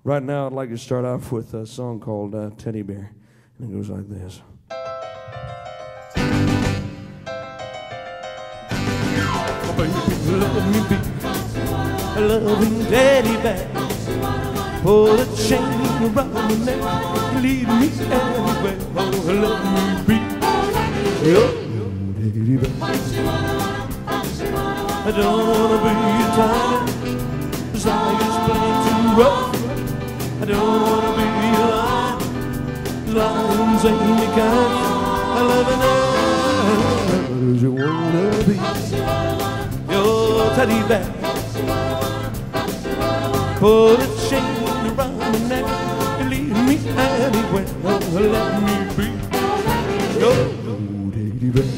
Right now, I'd like to start off with a song called Teddy Bear. And it goes like this. Oh, baby, love me be a loving teddy bear. Pull a chain around my neck, lead me everywhere. Oh, let me be your teddy bear. I don't wanna be a tiger, 'cause tigers play too rough. I don't wanna be a lion, lions ain't the kind I love enough. Cause you wanna be your teddy bear. Put a chain around my neck and lead me anywhere. Oh, let me be your teddy bear.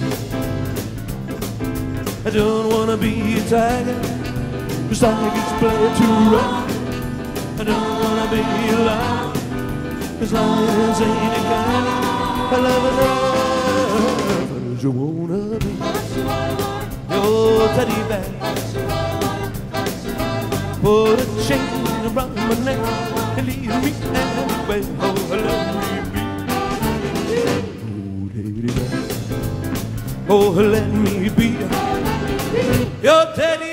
I don't wanna be a tiger, 'cause tigers play too rough. I don't wanna be a lion, 'cause lions ain't the kind I love enough. Cause you wanna be your teddy bear. Put a chain around my neck and lead me anywhere. Oh, let me be your teddy bear. Oh, let me be your teddy